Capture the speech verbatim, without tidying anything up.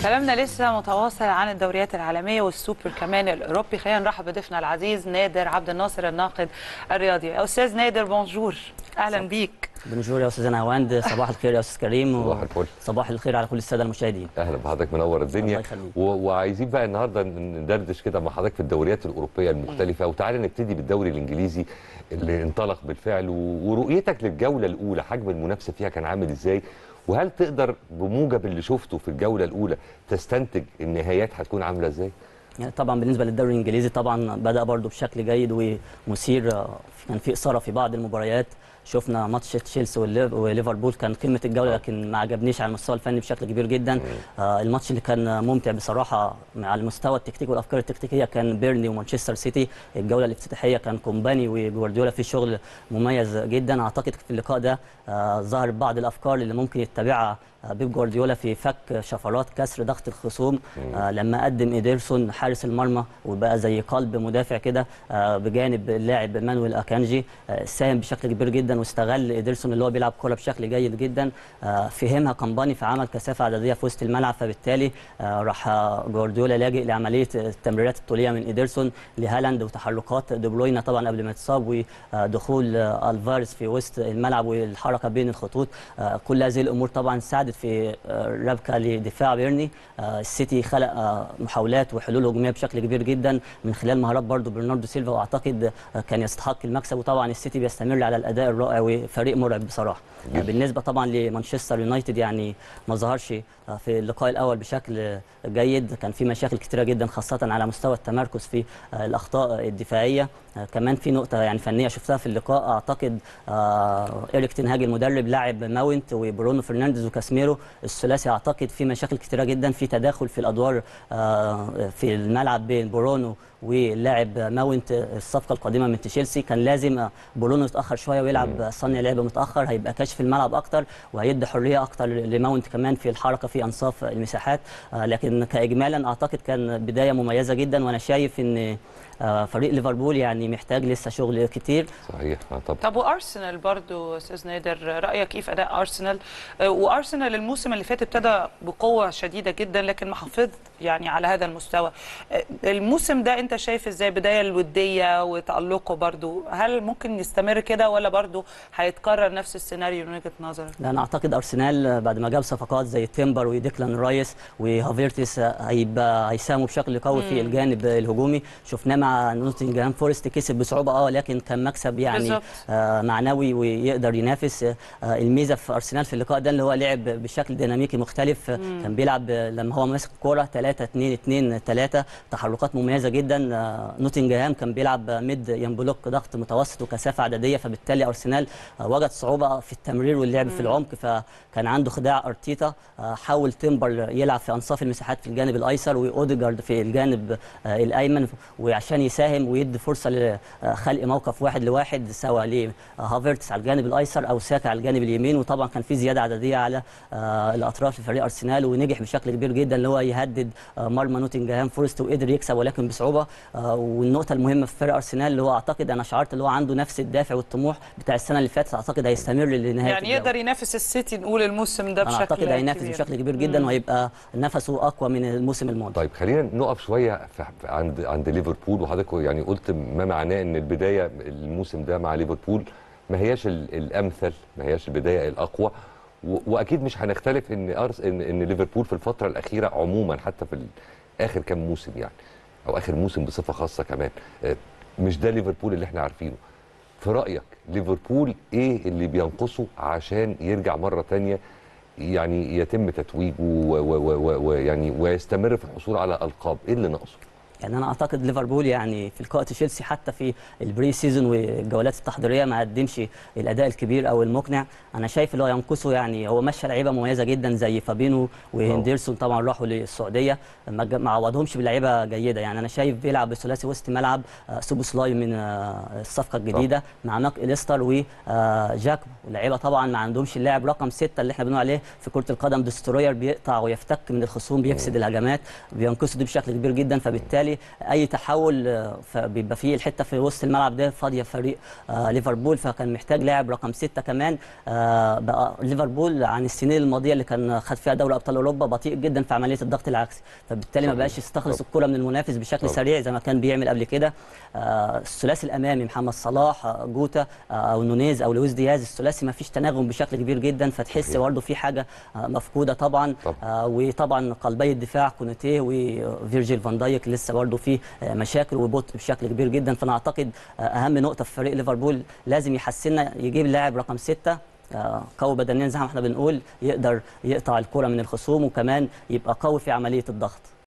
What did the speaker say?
كلامنا لسه متواصل عن الدوريات العالميه والسوبر كمان الاوروبي. خلينا نرحب بضيفنا العزيز نادر عبد الناصر الناقد الرياضي. يا استاذ نادر بونجور، اهلا صح. بيك. بونجور يا استاذ نهاوند، صباح الخير يا استاذ كريم. صباح الفل. صباح الخير على كل الساده المشاهدين. اهلا بحضرتك، منور الدنيا. و... وعايزين بقى النهارده ندردش كده مع حضرتك في الدوريات الاوروبيه المختلفه، وتعالى نبتدي بالدوري الانجليزي اللي انطلق بالفعل، و... ورؤيتك للجوله الاولى، حجم المنافسه فيها كان عامل ازاي؟ وهل تقدر بموجب اللي شفته في الجوله الاولى تستنتج النهايات هتكون عامله ازاي؟ يعني طبعا بالنسبه للدوري الانجليزي طبعا بدا برضو بشكل جيد ومثير، كان في اثاره في بعض المباريات. شفنا ماتش تشيلسي وليفربول كان قمه الجوله، لكن ما عجبنيش على المستوى الفني بشكل كبير جدا. آه الماتش اللي كان ممتع بصراحه على المستوى التكتيكي والافكار التكتيكيه كان بيرني ومانشستر سيتي. الجوله الافتتاحيه كان كومباني وجوارديولا في شغل مميز جدا. اعتقد في اللقاء ده آه ظهر بعض الافكار اللي ممكن يتبعها بيب جوارديولا في فك شفرات كسر ضغط الخصوم. آه لما قدم إيدرسون حارس المرمى وبقى زي قلب مدافع كده آه بجانب اللاعب مانويل اكانجي، آه ساهم بشكل كبير جدا واستغل إيدرسون اللي هو بيلعب كوره بشكل جيد جدا. آه فهمها كومباني فعمل كثافه عدديه في وسط الملعب، فبالتالي آه راح جوارديولا لاجئ لعمليه التمريرات الطوليه من إيدرسون لهالاند وتحركات دي بروين طبعا قبل ما يتصاب، ودخول آه الفاريز في وسط الملعب والحركه بين الخطوط. آه كل هذه الامور طبعا ساعدت في ربكه لدفاع بيرني. السيتي خلق محاولات وحلول هجوميه بشكل كبير جدا من خلال مهارات برضو برناردو سيلفا، واعتقد كان يستحق المكسب. وطبعا السيتي بيستمر على الاداء الرائع وفريق مرعب بصراحه. بالنسبه طبعا لمانشستر يونايتد يعني ما ظهرش في اللقاء الاول بشكل جيد، كان في مشاكل كثيره جدا خاصه على مستوى التمركز في الاخطاء الدفاعيه. كمان في نقطه يعني فنيه شفتها في اللقاء، اعتقد إيريك تين هاج المدرب لاعب ماونت وبرونو فرنانديز وكاسميرو الثلاثي، اعتقد في مشاكل كثيره جدا في تداخل في الادوار في الملعب بين برونو واللاعب ماونت. الصفقه القادمه من تشيلسي كان لازم برونو يتاخر شويه ويلعب صانع لعب متاخر، هيبقى كاشف الملعب اكتر وهيدي حريه اكتر لماونت كمان في الحركه في انصاف المساحات. لكن كاجمالا اعتقد كان بدايه مميزه جدا، وانا شايف ان فريق ليفربول يعني محتاج لسه شغل كتير. صحيح طبعا. طب وارسنال برضو استاذ نادر، رايك ايه في اداء ارسنال؟ وارسنال الموسم اللي فات ابتدى بقوه شديده جدا لكن ما حافظ يعني على هذا المستوى. الموسم ده انت شايف ازاي بدايه الوديه وتالقه برضو؟ هل ممكن يستمر كده ولا برضو هيتكرر نفس السيناريو من وجهه نظرك؟ لا انا اعتقد ارسنال بعد ما جاب صفقات زي تيمبر وديكلان رايس وهافيرتس هيبقى هيساهموا بشكل قوي في الجانب الهجومي. شفناه مع نوتنجهام فورست، كسب بصعوبه اه لكن كان مكسب يعني آه معنوي ويقدر ينافس. آه الميزه في ارسنال في اللقاء ده اللي هو لعب بشكل ديناميكي مختلف. مم. كان بيلعب لما هو ماسك الكوره ثلاثة اثنين اثنين ثلاثة، تحركات مميزه جدا. آه نوتنجهام كان بيلعب ميد ينبلوك ضغط متوسط وكثافه عدديه، فبالتالي ارسنال آه وجد صعوبه في التمرير واللعب مم. في العمق، فكان عنده خداع ارتيتا. آه حاول تيمبر يلعب في انصاف المساحات في الجانب الايسر واوديجارد في الجانب آه الايمن، وعشان يساهم ويدي فرصه لخلق موقف واحد لواحد سواء لهافيرتس على الجانب الايسر او ساكا على الجانب اليمين. وطبعا كان في زياده عدديه على الاطراف لفريق ارسنال، ونجح بشكل كبير جدا اللي هو يهدد مرمى نوتنجهام فورست وقدر يكسب ولكن بصعوبه. والنقطه المهمه في فريق ارسنال اللي هو اعتقد انا شعرت اللي هو عنده نفس الدافع والطموح بتاع السنه اللي فاتت، اعتقد هيستمر لنهايه يعني يقدر ينافس السيتي نقول الموسم ده بشكل اعتقد كبير. هينافس بشكل كبير جدا مم. وهيبقى نفسه اقوى من الموسم الماضي. طيب خلينا نقف شويه عند عند ليفربول، وحضرتك يعني قلت ما معناه ان البدايه الموسم ده مع ليفربول ما هياش الامثل، ما هياش البدايه الاقوى، واكيد مش هنختلف ان أرس ان ان ليفربول في الفتره الاخيره عموما حتى في اخر كام موسم يعني او اخر موسم بصفه خاصه كمان مش ده ليفربول اللي احنا عارفينه. في رايك ليفربول ايه اللي بينقصه عشان يرجع مره ثانيه يعني يتم تتويجه ويعني ويستمر في الحصول على القاب؟ ايه اللي ناقصه؟ يعني انا اعتقد ليفربول يعني في لقاء تشيلسي حتى في البري سيزون والجولات التحضيريه ما قدمش الاداء الكبير او المقنع. انا شايف اللي هو ينقصه يعني هو مشى لعيبه مميزه جدا زي فابينو وهندرسون طبعا راحوا للسعوديه ما عوضهمش بلعيبه جيده. يعني انا شايف بيلعب بثلاثي وسط ملعب سوبوسلاي من الصفقه الجديده مع ماك إليستر وجاك، واللعيبه طبعا ما عندهمش اللاعب رقم ستة اللي احنا بنقول عليه في كره القدم دستروير، بيقطع ويفتك من الخصوم بيفسد الهجمات، بينقصه دي بشكل كبير جدا. فبالتالي فبالتالي اي تحول آه، فبيبقى فيه الحته في وسط الملعب ده فاضيه فريق آه، ليفربول، فكان محتاج لاعب رقم ستة كمان. آه، بقى ليفربول عن السنين الماضيه اللي كان خد فيها دوري ابطال اوروبا بطيء جدا في عمليه الضغط العكسي، فبالتالي ما صحيح. بقاش يستخلص طبعا. الكره من المنافس بشكل طبعا. سريع زي ما كان بيعمل قبل كده. آه، الثلاثي الامامي محمد صلاح آه، جوتا آه، او نونيز او لويس دياز، الثلاثي ما فيش تناغم بشكل كبير جدا، فتحس صحيح. برضه في حاجه آه، مفقوده طبعا. طبعا. آه، وطبعا قلبي الدفاع كوناتيه وفيرجيل فان دايك لسه برضه في آه، مشاكل وبطء بشكل كبير جدا. فانا اعتقد آه، اهم نقطه في فريق ليفربول لازم يحسننا، يجيب لاعب رقم ستة آه، قوي بدنيا زي ما احنا بنقول، يقدر يقطع الكره من الخصوم وكمان يبقى قوي في عمليه الضغط.